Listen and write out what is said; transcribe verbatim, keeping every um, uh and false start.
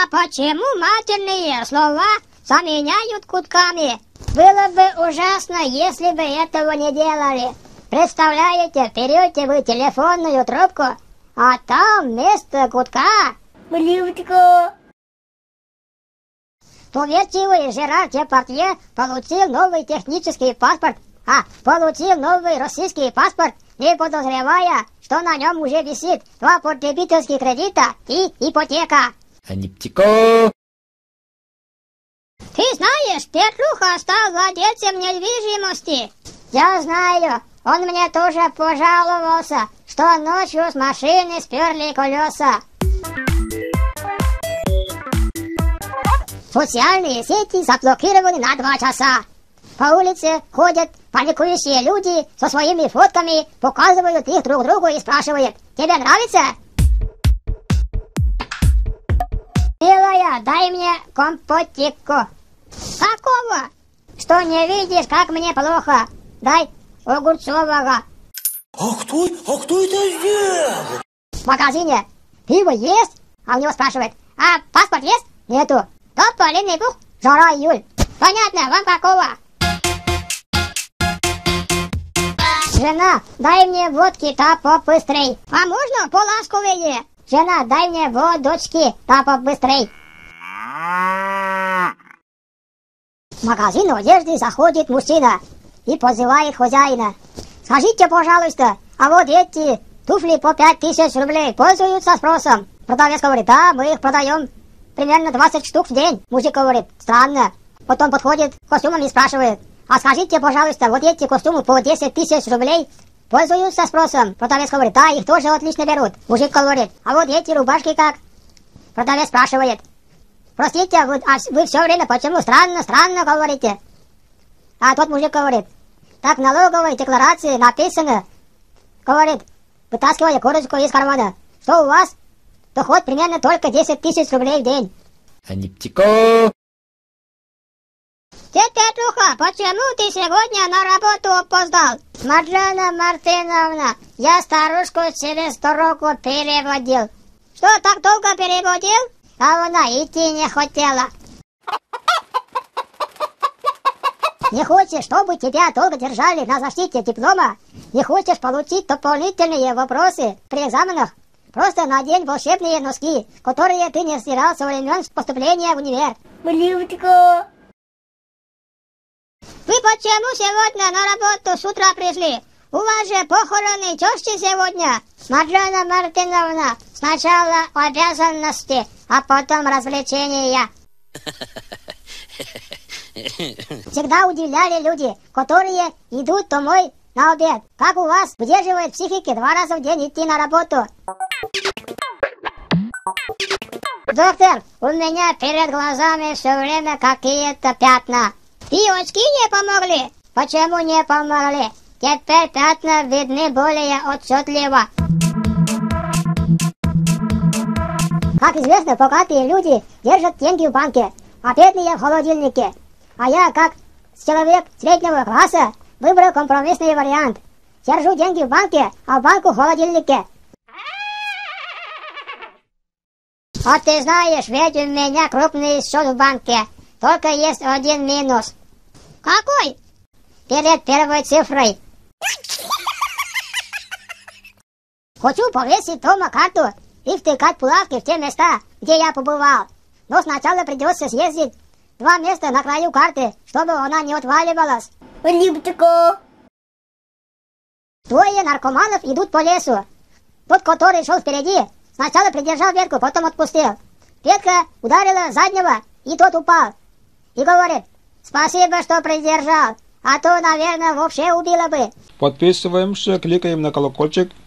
А почему матерные слова заменяют гудками? Было бы ужасно, если бы этого не делали. Представляете, берете вы телефонную трубку, а там вместо гудка... Блюдко. Поверьте, Жерар Депардье получил новый технический паспорт, а получил новый российский паспорт, не подозревая, что на нем уже висит два потребительских кредита и ипотека. Аниптико! Ты знаешь, Петруха стал владельцем недвижимости. Я знаю, он мне тоже пожаловался, что ночью с машины сперли колеса. Социальные сети заблокированы на два часа. По улице ходят паникующие люди со своими фотками, показывают их друг другу и спрашивают: «Тебе нравится?» «Милая, дай мне компотику». «Какого?» «Что не видишь, как мне плохо? Дай огурцового». А кто, а кто это сделал? В магазине. «Пиво есть?» А у него спрашивает: «А паспорт есть?» «Нету». «Тополиный пух, жара июль». «Понятно, вам какого?» «Жена, дай мне водки, та побыстрей». «А можно поласковее?» «Жена, дай мне водочки, та побыстрей». В магазин одежды заходит мужчина и позывает хозяина: «Скажите, пожалуйста, а вот эти туфли по пять тысяч рублей пользуются спросом?» Продавец говорит: «Да, мы их продаем примерно двадцать штук в день». Мужик говорит: «Странно». Потом подходит к костюмам и спрашивает: «А скажите, пожалуйста, вот эти костюмы по десять тысяч рублей пользуются спросом?» Продавец говорит: «Да, их тоже отлично берут». Мужик говорит: «А вот эти рубашки как?» Продавец спрашивает: «Простите, вы, а вы все время почему странно, странно говорите?» А тот мужик говорит: «Так в налоговой декларации написано, говорит, вытаскивая корочку из кармана, что у вас доход примерно только десять тысяч рублей в день». Аниптико! «Дед Петруха, почему ты сегодня на работу опоздал?» «Марджана Мартыновна, я старушку через дорогу переводил». «Что, так долго переводил?» «А она идти не хотела». «Не хочешь, чтобы тебя долго держали на защите диплома? Не хочешь получить дополнительные вопросы при экзаменах? Просто надень волшебные носки, которые ты не стирал со времен поступления в универ». Блюдко. «Вы почему сегодня на работу с утра пришли? У вас же похороны тещи сегодня». «Марджана Мартыновна, сначала обязанности, а потом развлечения». Всегда удивляли люди, которые идут домой на обед. Как у вас выдерживает психики два раза в день идти на работу? «Доктор, у меня перед глазами все время какие-то пятна». «И очки не помогли?» «Почему не помогли? Теперь пятна видны более отчетливо». Как известно, богатые люди держат деньги в банке, а бедные в холодильнике. А я, как человек среднего класса, выбрал компромиссный вариант. Держу деньги в банке, а банку в холодильнике. А ты знаешь, ведь у меня крупный счет в банке. Только есть один минус. Какой? Перед первой цифрой. Хочу повесить дома карту и втыкать булавки в те места, где я побывал. Но сначала придется съездить два места на краю карты, чтобы она не отваливалась. Блюдко. Двое наркоманов идут по лесу. Тот, который шел впереди, сначала придержал ветку, потом отпустил. Ветка ударила заднего, и тот упал. И говорит: «Спасибо, что придержал, а то, наверное, вообще убило бы». Подписываемся, кликаем на колокольчик.